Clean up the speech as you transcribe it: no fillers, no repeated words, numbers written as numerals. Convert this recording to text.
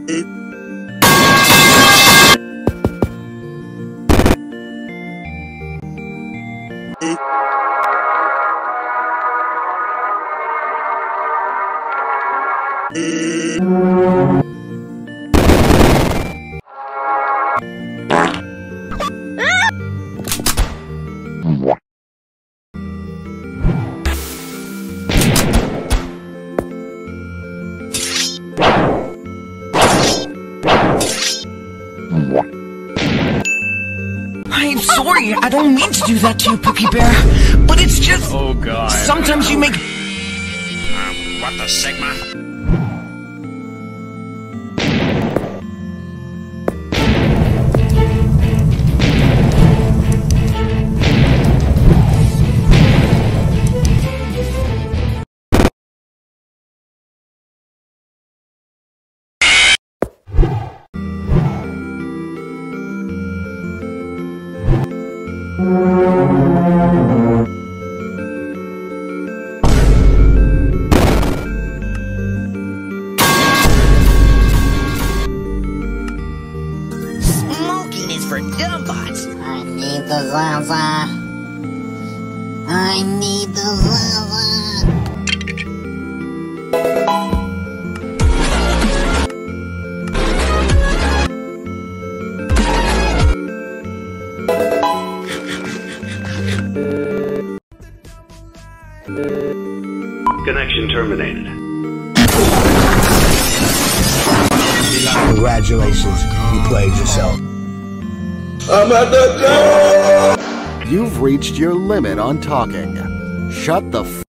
I'm sorry, I don't mean to do that to you, Pookie Bear, but it's just... Oh, God. Sometimes you make... What the Sigma? Smoking is for dumbbots. I need the Zaza. I need the Zaza. Connection terminated. Congratulations, you played yourself. I'm at the door! You've reached your limit on talking. Shut the